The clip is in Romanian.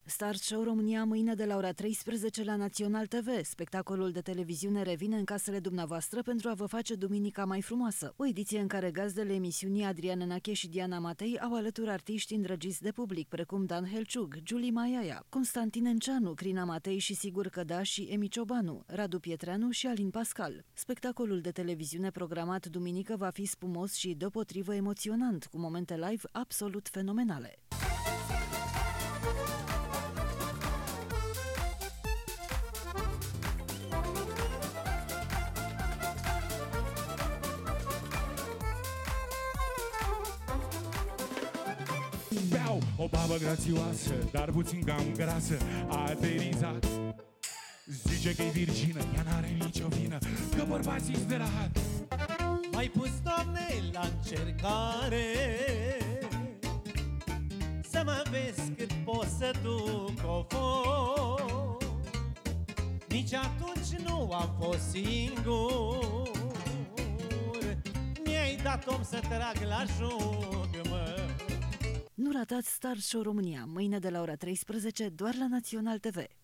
Start Show România mâine de la ora 13 la Național TV. Spectacolul de televiziune revine în casele dumneavoastră pentru a vă face duminica mai frumoasă. O ediție în care gazdele emisiunii Adrian Enache și Diana Matei au alături artiști îndrăgiți de public, precum Dan Helciug, Julie Maiaia, Constantin Enceanu, Crina Matei și Sigur Căda și Emi Ciobanu, Radu Pietreanu și Alin Pascal. Spectacolul de televiziune programat duminică va fi spumos și deopotrivă emoționant, cu momente live absolut fenomenale. Beau o babă grațioasă, dar puțin cam grasă, a aterizat. Zice că-i virgină, ea n-are nicio vină, că bărbații-s de rahat. M-ai pus, Doamne, la încercare, să mă vezi cât pot să duc o foc. Nici atunci nu am fost singur, mi-ai dat om să trag la joc, mă. Nu ratați Start Show România, mâine de la ora 13, doar la Național TV.